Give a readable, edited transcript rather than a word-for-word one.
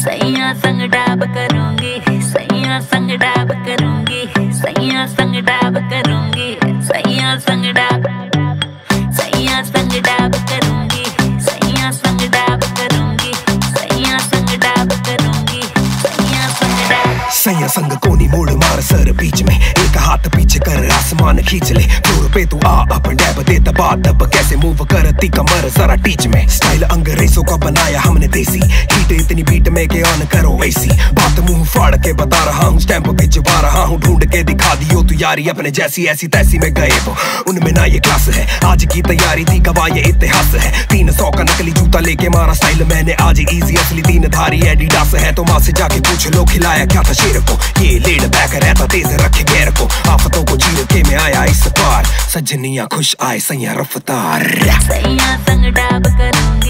सैया संग डाब करूंगी, सैया संग डाब करूंगी, सैया संग डाब करूंगी, सैया संग डाब, सैया संग डाब करूंगी, सैया संग डाब करूंगी, सैया संग डाब करूंगी, सैया संग डाब। सैया संग कोनी मोड़ मार सर बीच में, एक हाथ पीछे कर आसमान खींच ले, फ्लोर पे तू आ अप डैब दे दबा दब, कैसे मूव करती कमर जरा टीच में, स्टाइल अंग्रेजों का बनाया हमने देसी, हीट इतनी बीट में के ऑन करो ऐसी, बात मुंह फाड़ के बता रहा हूँ, स्टैंप भिजवा रहा हूँ, ढूंढ के दिखा दियो तू यारी अपने जैसी, ऐसी तैसी में गए वो उनमें ना ये क्लास है, आज की तैयारी थी गवाह ये इतिहास है, 300 का नकली जूता लेके मारा स्टाइल मैंने आज इजी, असली 3 धारी एडिडास है, तो माँ से जाके पूछ लो खिलाया क्या था शेर को, ये लेड बैक रहता तेज रखे गैर को, आफतों को चीर के मैं आया इस पार, सजनियां खुश आए सैया रफ्तार। सैया संग डाब करूंगी।